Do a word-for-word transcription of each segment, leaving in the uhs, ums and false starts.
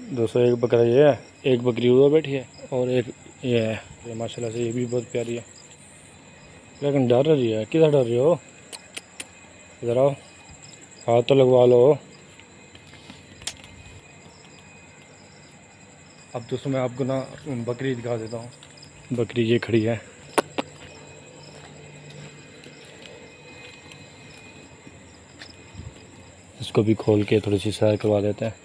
दोस्तों एक बकरा ये है, एक बकरी वो बैठी है और एक ये है। ये माशाल्लाह से ये भी बहुत प्यारी है, लेकिन डर रही है। किधर डर रही हो? इधर आओ, हाथ तो लगवा लो। अब दोस्तों मैं आपको ना बकरी दिखा देता हूँ। बकरी ये खड़ी है, इसको भी खोल के थोड़ी सी सैर करवा देते हैं।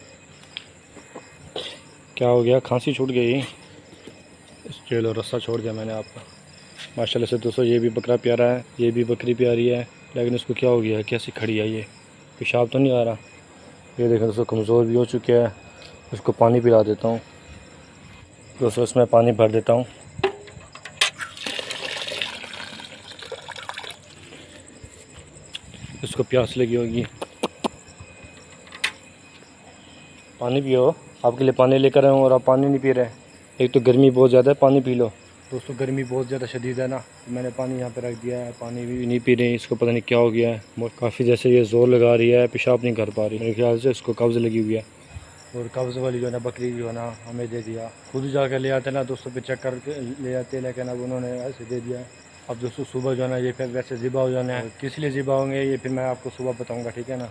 क्या हो गया, खांसी छूट गई? चलो रस्सा छोड़ दिया मैंने आपका। माशाल्लाह से दोस्तों ये भी बकरा प्यारा है, ये भी बकरी प्यारी है, लेकिन इसको क्या हो गया है, कैसी खड़ी है ये? पेशाब तो नहीं आ रहा? ये देखो दोस्तों कमज़ोर भी हो चुके हैं। इसको पानी पिला देता हूँ दोस्तों, इसमें पानी भर देता हूँ। इसको प्यास लगी होगी, पानी पियो। आपके लिए पानी लेकर आया हूँ और आप पानी नहीं पी रहे। एक तो गर्मी बहुत ज़्यादा है, पानी पी लो। दोस्तों गर्मी बहुत ज़्यादा शदीद है ना, मैंने पानी यहाँ पे रख दिया है, पानी भी नहीं पी रही। इसको पता नहीं क्या हो गया है, काफ़ी जैसे ये ज़ोर लगा रही है, पेशाब नहीं कर पा रही। मेरे ख्याल से इसको कब्ज़ लगी हुई है। और कब्ज़ वाली जो है ना बकरी जो है ना हमें दे दिया, खुद जाकर ले आते ना दोस्तों, पे चेक करके ले आते, लेकिन अब उन्होंने ऐसे दे दिया। अब दोस्तों सुबह जो है ना ये फिर वैसे ज़िबा हो जाना है। किस लिए ज़िबा होंगे ये फिर मैं आपको सुबह बताऊँगा, ठीक है ना।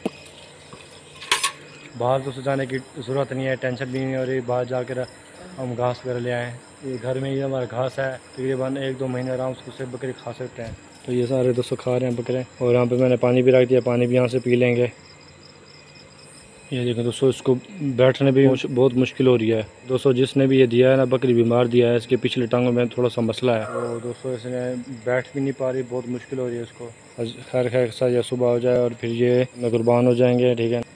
बाहर दोस्तों जाने की ज़रूरत नहीं है, टेंशन भी नहीं हो रही। बाहर जाकर हम घास वगैरह ले आएँ, ये घर में ही हमारा घास है, तकरीबन एक दो महीने आराम से उससे बकरी खा सकते हैं। तो ये सारे दोस्तों खा रहे हैं बकरे, और यहाँ पे मैंने पानी भी रख दिया, पानी भी यहाँ से पी लेंगे। ये देखें दोस्तों, इसको बैठने भी बहुत मुश्किल हो रही है दोस्तों। जिसने भी ये दिया है ना बकरी बीमार दिया है, इसके पिछले टांगों में थोड़ा सा मसला है। तो दोस्तों इसने बैठ भी नहीं पा रही, बहुत मुश्किल हो रही है इसको। खैर खैर सा या सुबह हो जाए और फिर ये कुर्बान हो जाएंगे, ठीक है।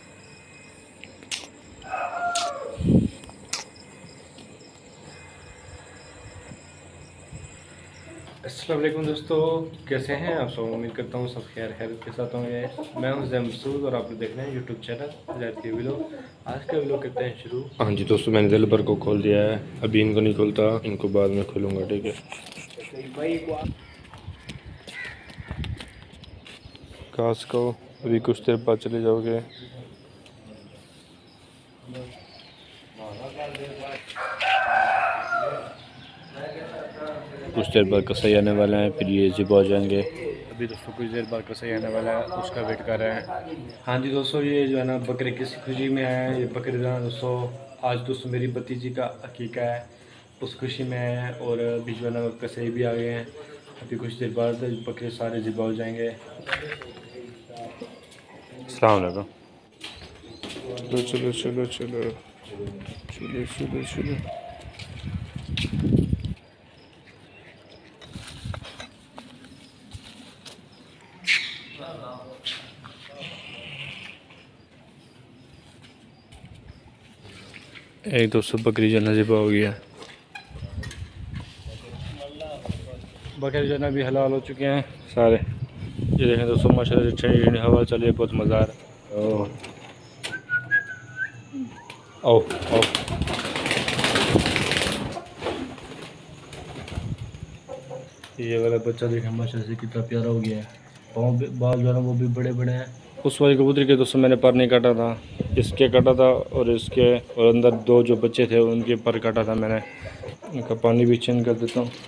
अस्सलाम वालेकुम दोस्तों, कैसे हैं आप सब? उम्मीद करता हूँ सब खैर खैर के साथ होंगे। मैं हूं ज़ैद मसूद और आप लोग देख रहे हैं यूट्यूब चैनल ज़ैद के व्लॉग। आज का व्लॉग करते हैं शुरू। हाँ जी दोस्तों, मैंने दिल भर को खोल दिया है, अभी इनको नहीं खोलता, इनको बाद में खोलूँगा, ठीक है। घास को अभी कुछ देर बाद चले जाओगे। कुछ देर बाद कसाई आने वाला है, फिर ये ज़िबा हो जाएंगे। अभी दोस्तों कुछ देर बाद कसाई आने वाला है, उसका वेट कर रहे हैं। हाँ जी दोस्तों, ये जो है ना बकरे किसी खुशी में है। ये बकरे जो है दोस्तों, आज दोस्तों मेरी भतीजी का अकीका है, उस खुशी में है। और अभी जो है ना कसाई भी आ गए हैं, अभी कुछ देर बाद बकरे सारे ज़िबा हो जाएंगे। अस्सलाम वालेकुम। चलो चलो चलो चलो चलो चलो चलो। एक दोस्तों बकरी जो नज़ीबा हो गया, बकरी जो है भी हलाल हो चुके हैं सारे। ये देखें दोस्तों माशाल्लाह से ठंडी हवा चल रही है, बहुत मज़ा आ रहा है। ओ ओ ये वाला बच्चा देखें माशाल्लाह से कितना प्यारा हो गया है। पाँव बाल जो है ना वो भी बड़े बड़े हैं। उस वाली कबूतरी के दोस्तों मैंने पर नहीं काटा था, इसके काटा था, और इसके और अंदर दो जो बच्चे थे उनके पर काटा था मैंने। इनका पानी भी चेंज कर देता हूँ।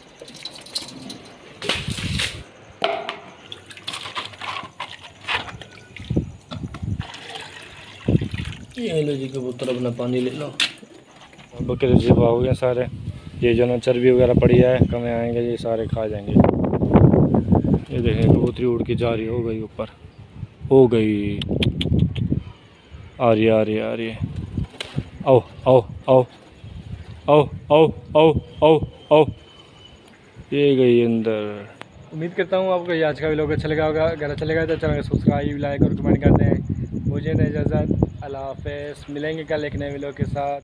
ये लो जी कबूतर, अपना पानी ले लो। बकरे ज़िबा हो गए सारे। ये जो ना चर्बी वगैरह पड़ी है, कमें आएंगे, ये सारे खा जाएंगे। ये देखें कबूतरी उड़ के जा रही, हो गई ऊपर, हो गई, आ रही आ रही आ रही है। आओ आओ आओ आओ आओ आओ आओ आओ, ये गई अंदर। उम्मीद करता हूँ आपको ये आज का व्लॉग अच्छा लगा होगा। अगर अच्छा लगा तो चैनल को सब्सक्राइब, लाइक और कमेंट करते हैं। मुझे इजाज़त, अल्लाह हाफ़िज़। मिलेंगे कल एक नए व्लॉग के साथ।